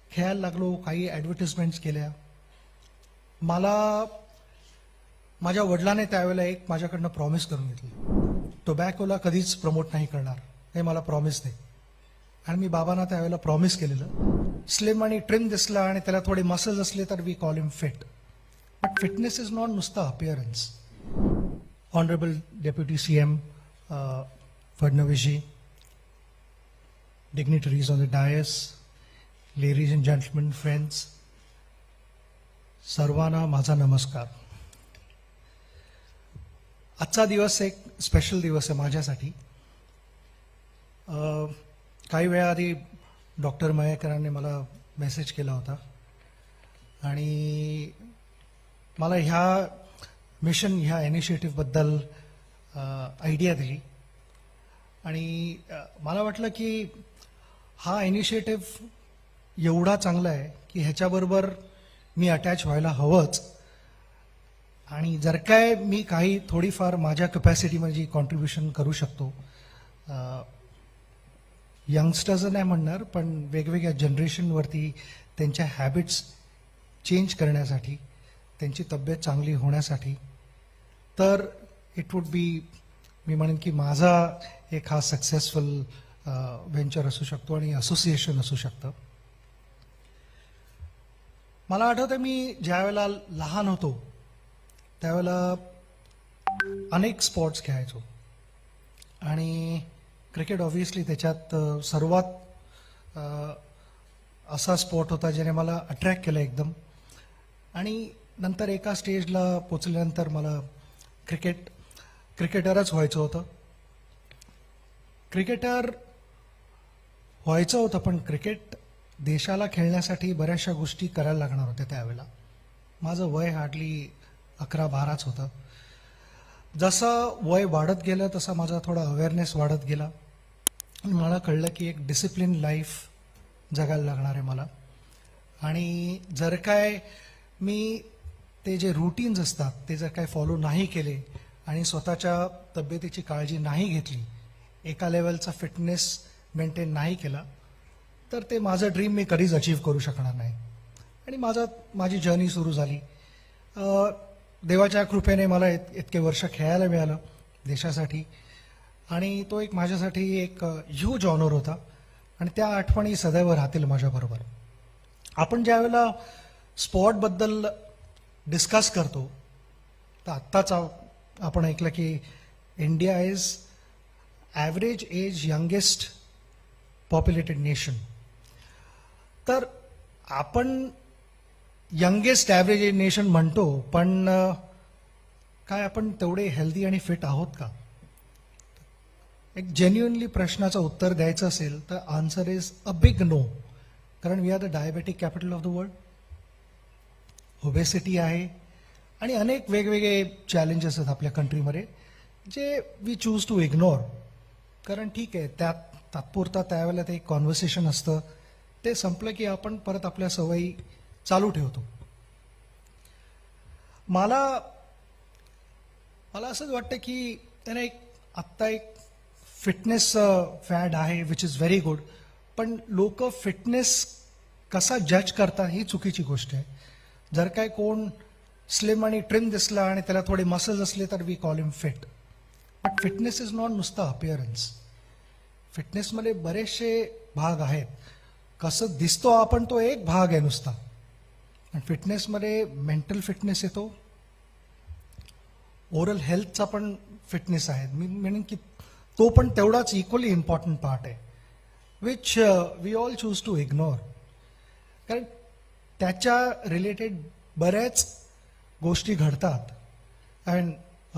खेळायला लागलो, काही ॲडव्हर्टिजमेंट्स केल्या. मला माझ्या वडिलांनी त्यावेळेला एक माझ्याकडनं प्रॉमिस करून घेतली, टोबॅकोला कधीच प्रमोट नाही करणार, हे मला प्रॉमिस दे. आणि मी बाबांना त्यावेळेला प्रॉमिस केलेलं. स्लिम आणि ट्रिम दिसला आणि त्याला थोडे मसल्स असले तर we call him fit. But fitness is not नुसतं अपिअरन्स. ऑनरेबल डेप्युटी CM फडणवीसजी, dignitaries on the dais, ladies and gentlemen, friends, सर्वांना माझा नमस्कार. आजचा दिवस एक स्पेशल दिवस आहे माझ्यासाठी. काही वेळाआधी डॉक्टर मयेकरांनी मला मेसेज केला होता आणि मला ह्या मिशन, ह्या इनिशिएटिव्हबद्दल आयडिया दिली. आणि मला वाटलं की हा इनिशिएटिव्ह एवढा चांगला आहे की ह्याच्याबरोबर मी अटॅच व्हायला हवंच. आणि जर काय मी काही थोडीफार माझ्या कपॅसिटीमध्ये कॉन्ट्रीब्युशन करू शकतो, यंगस्टर्स नाही म्हणणार, पण वेगवेगळ्या जनरेशनवरती त्यांच्या हॅबिट्स चेंज करण्यासाठी, त्यांची तब्येत चांगली होण्यासाठी, तर इट वुड बी, मी म्हणेन की माझा एक हा सक्सेसफुल व्हेंचर असू शकतो आणि असोसिएशन असू शकतं. मला आठवतं मी ज्यावेळेला लहान होतो त्यावेळेला अनेक स्पोर्ट्स खेळायचो आणि क्रिकेट ऑब्व्हियसली त्याच्यात सर्वात असा स्पोर्ट होता ज्याने मला अट्रॅक्ट केलं एकदम. आणि नंतर एका स्टेजला पोचल्यानंतर मला क्रिकेटरच व्हायचं होतं. क्रिकेटर व्हायचं होतं, पण क्रिकेट देशाला खेळण्यासाठी बऱ्याचशा गोष्टी करायला लागणार होत्या. त्यावेळेला माझं वय हार्डली 11-12च होतं. जसं वय वाढत गेलं तसा माझा थोडा अवेअरनेस वाढत गेला आणि मला कळलं की एक डिसिप्लिन लाईफ जगायला लागणार आहे मला. आणि जर काय मी ते जे रूटीन्स असतात ते जर काय फॉलो नाही केले आणि स्वतःच्या तब्येतीची काळजी नाही घेतली, एका लेवलचा फिटनेस मेंटेन नाही केला, तर ते माझं ड्रीम मी कधीच अचीव्ह करू शकणार नाही. आणि माझी जर्नी सुरू झाली. देवाच्या कृपेने मला इतके वर्ष खेळायला मिळालं देशासाठी आणि तो एक माझ्यासाठी एक ह्यूज ऑनर होता आणि त्या आठवणी सदैव राहतील माझ्याबरोबर. आपण ज्यावेळेला स्पोर्टबद्दल डिस्कस करतो तर आत्ताच आपण ऐकलं की India is average age youngest populated nation. तर आपण यंगेस्ट ॲव्हरेज एज नेशन म्हणतो, पण काय आपण तेवढे हेल्दी आणि फिट आहोत का? एक जेन्युइनली प्रश्नाचं उत्तर द्यायचं असेल तर answer is a big no. कारण we are the diabetic capital of the world. Obesity आहे आणि अनेक वेगवेगळे चॅलेंजेस आहेत आपल्या कंट्रीमध्ये जे वी चूज टू इग्नोर. कारण ठीक आहे, त्यात तात्पुरता त्यावेळेला ते एक कॉन्व्हर्सेशन असतं, ते संपलं की आपण परत आपल्या सवयी चालू ठेवतो. मला असंच वाटतं की त्याने आत्ता एक फिटनेस फॅड आहे विच इज व्हेरी गुड, पण लोक फिटनेस कसा जज करतात ही चुकीची गोष्ट आहे. जर काय कोण स्लिम आणि ट्रिम दिसला आणि त्याला थोडे मसल्स असले तर we call him fit. But fitness is not नुसतं अपिअरन्स. फिटनेसमध्ये बरेचसे भाग आहेत. कसं दिसतो आपण तो एक भाग आहे नुसता. आणि फिटनेसमध्ये मेंटल फिटनेस येतो, ओरल हेल्थचा पण फिटनेस आहे. मी म्हणेन की तो पण तेवढाच इक्वली इम्पॉर्टंट पार्ट आहे which we all choose to ignore. कारण त्याच्या रिलेटेड बऱ्याच गोष्टी घडतात. And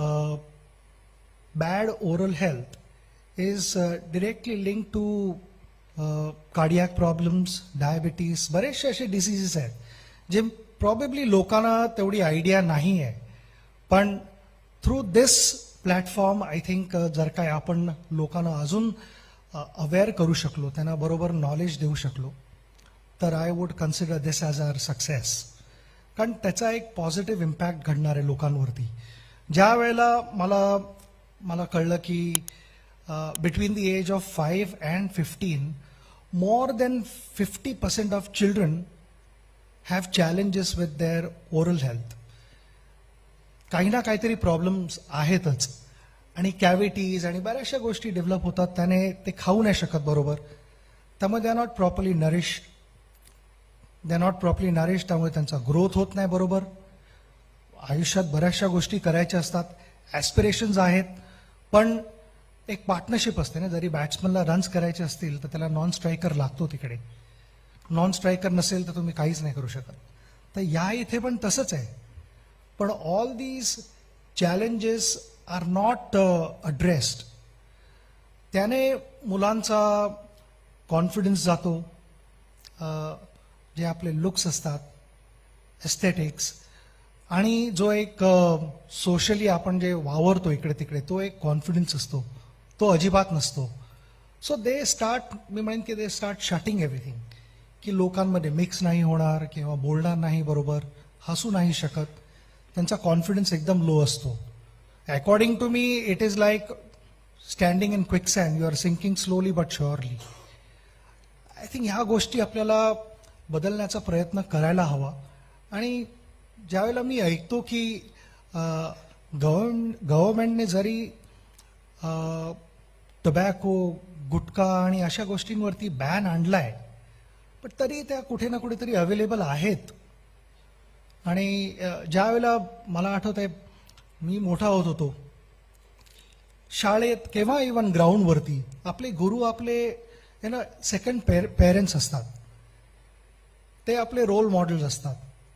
bad oral health is directly link to cardiac problems, diabetes, बरेचसे असे डिसीजेस आहेत जे प्रॉबेबली लोकांना तेवढी आयडिया नाही आहे. पण through this platform I think जर काय आपण लोकांना अजून अवेअर करू शकलो, त्यांना बरोबर नॉलेज देऊ शकलो, तर I would consider this as our success. कारण त्याचा एक पॉझिटिव्ह इम्पॅक्ट घडणार आहे लोकांवरती. ज्या वेळेला मला कळलं की between the age of 5 and 15 more than 50% of children have challenges with their oral health. काही ना काहीतरी प्रॉब्लेम्स आहेतच आणि कॅव्हिटीज आणि बऱ्याचशा गोष्टी डेव्हलप होतात, त्याने ते खाऊ नाही शकत बरोबर, त्यामुळे they are not properly nourish, त्यामुळे त्यांचा ग्रोथ होत नाही बरोबर. आयुष्यात बऱ्याचशा गोष्टी करायच्या असतात, ॲस्पिरेशन्स आहेत, पण एक पार्टनरशिप असते ना. जरी बॅट्समनला रन्स करायचे असतील तर त्याला नॉन स्ट्रायकर लागतो तिकडे. नॉन स्ट्रायकर नसेल तर तुम्ही काहीच नाही करू शकत. तर या इथे पण तसंच आहे. पण all these challenges are not addressed. त्याने मुलांचा कॉन्फिडन्स जातो, जे आपले लुक्स असतात, एस्थेटिक्स, आणि जो एक सोशली आपण जे वावरतो इकडे तिकडे, तो एक कॉन्फिडन्स असतो, तो अजिबात नसतो. सो दे स्टार्ट, मी म्हणेन की दे स्टार्ट शटिंग एव्हरीथिंग, की लोकांमध्ये मिक्स नाही होणार किंवा बोलणार नाही बरोबर, हसू नाही शकत, त्यांचा कॉन्फिडन्स एकदम लो असतो. अकॉर्डिंग टू मी it is like standing in quicksand, you are sinking slowly but surely. I think ह्या गोष्टी आपल्याला बदलण्याचा प्रयत्न करायला हवा. आणि ज्यावेळेला मी ऐकतो की गव्हर्नमेंटने जरी टबॅको, गुटखा आणि अशा गोष्टींवरती बॅन आणलाय, पण तरी त्या कुठे ना कुठेतरी अवेलेबल आहेत. आणि ज्यावेळेला मला आठवत आहे, मी मोठा होत होतो, शाळेत किंवा इव्हन ग्राउंडवरती आपले गुरु, आपले सेकंड पेरेंट्स असतात, ते आपले रोल मॉडेल्स असतात.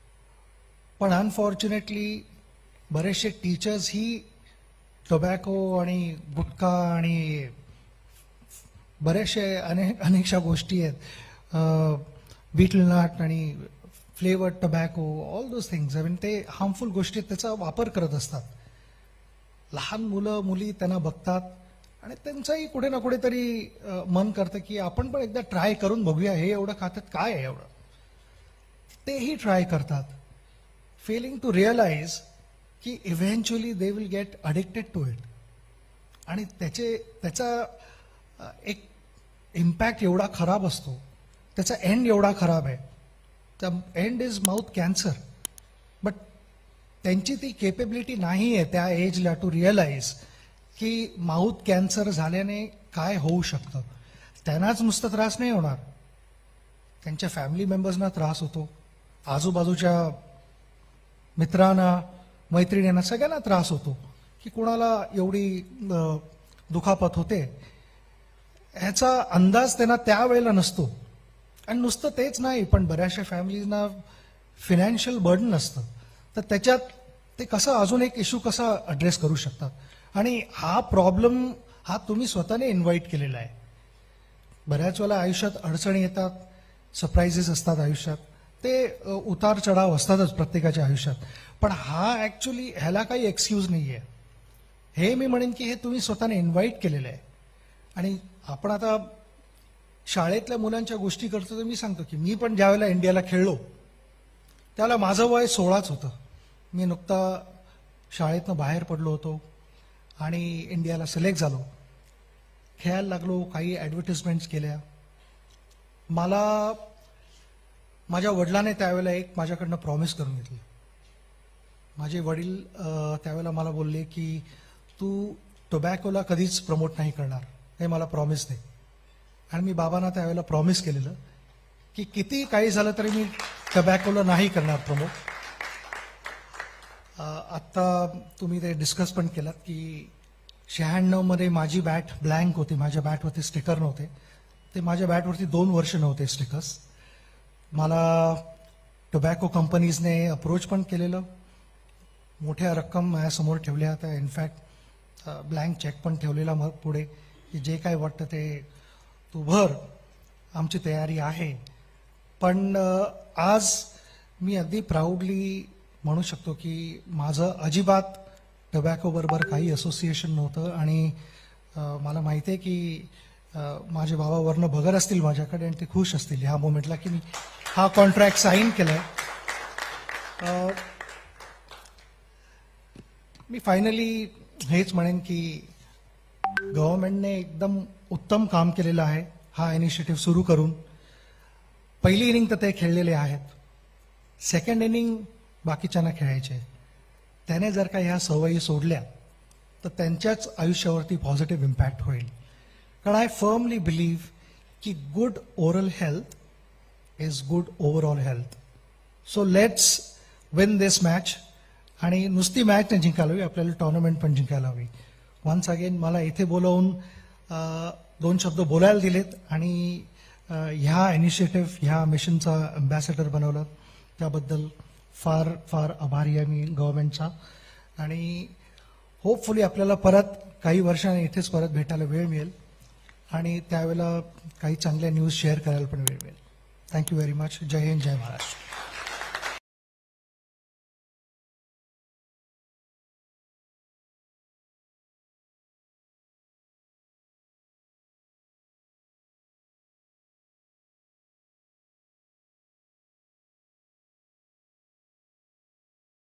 पण अनफॉर्च्युनेटली बरेचसे टीचर्स ही टोबॅको आणि गुटखा आणि बरेचसे अनेकशा गोष्टी आहेत, बीटल नट आणि flavoured tobacco, all those things, ते हार्मफुल गोष्टी त्याचा वापर करत असतात. लहान मुलं मुली त्यांना बघतात आणि त्यांचंही कुठे ना कुठेतरी मन करतं की आपण पण एकदा ट्राय करून बघूया, हे एवढं खातात काय आहे एवढं. तेही ट्राय करतात, फेलिंग टू रिअलाइज की eventually they will get addicted to it. आणि त्याचा एक इम्पॅक्ट एवढा खराब असतो, त्याचा एंड एवढा खराब आहे. The end is mouth cancer. But त्यांची ती केपेबिलिटी नाही आहे त्या एजला टू रिअलाइज की माउथ कॅन्सर झाल्याने काय होऊ शकतं. त्यांनाच नुसतं त्रास नाही होणार, त्यांच्या फॅमिली मेंबर्सना त्रास होतो, आजूबाजूच्या मित्रांना, मैत्रिणींना, सगळ्यांना त्रास होतो की कोणाला एवढी दुखापत होते. ह्याचा अंदाज त्यांना त्यावेळेला नसतो. आणि नुसतं तेच नाही, पण बऱ्याचशा फॅमिलीजना फिनान्शियल बर्डन असतं, तर त्याच्यात ते कसं अजून एक इश्यू कसा अड्रेस करू शकतात. आणि हा प्रॉब्लेम हा तुम्ही स्वतःने इन्व्हाइट केलेला आहे. बऱ्याच वेळेला आयुष्यात अडचणी येतात, सरप्राइजेस असतात आयुष्यात, ते उतार चढाव असतातच प्रत्येकाच्या आयुष्यात. पण हा ॲक्च्युली ह्याला काही एक्सक्यूज नाही आहे. हे मी म्हणेन की हे तुम्ही स्वतःने इन्व्हाइट केलेलं आहे. आणि आपण आता शाळेतल्या मुलांच्या गोष्टी करतो, तर मी सांगतो की मी पण ज्यावेळेला इंडियाला खेळलो त्यावेळेला माझं वय 16च होतं. मी नुकता शाळेतनं बाहेर पडलो होतो आणि इंडियाला सिलेक्ट झालो, खेळायला लागलो, काही ॲडव्हर्टिजमेंट्स केल्या. मला माझ्या वडिलांनी त्यावेळेला एक माझ्याकडनं प्रॉमिस करून घेतली. माझे वडील त्यावेळेला मला बोलले की तू टोबॅकोला कधीच प्रमोट नाही करणार, हे मला प्रॉमिस दे. आणि मी बाबांना त्यावेळेला प्रॉमिस केलेलं की किती काही झालं तरी मी टोबॅकोला नाही करणार प्रमोट. आत्ता तुम्ही ते डिस्कस पण केलात की 96 मध्ये माझी बॅट ब्लँक होती, माझ्या बॅटवरती स्टिकर नव्हते. ते माझ्या बॅटवरती 2 वर्ष नव्हते स्टिकर्स. मला टोबॅको कंपनीजने अप्रोच पण केलेलं, मोठ्या रक्कम माझ्यासमोर ठेवल्या होत्या. इनफॅक्ट ब्लँक चेक पण ठेवलेला मग पुढे की जे काय वाटतं ते तू भर, आमची तयारी आहे. पण आज मी अगदी प्राऊडली म्हणू शकतो की माझं अजिबात टोबॅको बरोबर काही असोसिएशन नव्हतं. आणि मला माहिती आहे की माझे बाबा वरनं बघत असतील माझ्याकडे आणि ते खुश असतील ह्या मोमेंटला की मी हा कॉन्ट्रॅक्ट साईन केलाय. मी फायनली हेच म्हणेन की गव्हर्नमेंटने एकदम उत्तम काम केलेलं आहे. हा इनिशिएटिव्ह सुरू करून पहिली इनिंग तर ते खेळलेले आहेत, सेकंड इनिंग बाकीच्यांना खेळायचे. त्याने जर का ह्या सवयी सोडल्या तर त्यांच्याच आयुष्यावरती पॉझिटिव्ह इम्पॅक्ट होईल. कारण आय फर्मली बिलीव्ह की good oral health is good overall health. So let's win this match. आणि नुसती मॅच नाही जिंकायला हवी, आपल्याला टुर्नामेंट पण जिंकायला हवी. वन्स अगेन मला इथे बोलवून 2 शब्द बोलायला दिलेत आणि ह्या इनिशिएटिव्ह, ह्या मिशनचा अँबॅसेडर बनवलं, त्याबद्दल फार फार आभारी आहे मी गव्हर्नमेंटचा. आणि होपफुली आपल्याला परत काही वर्षांनी इथेच परत भेटायला वेळ मिळेल आणि त्यावेळेला काही चांगल्या न्यूज शेअर करायला पण वेळ मिळेल. Thank you very much. जय हिंद, जय महाराष्ट्र.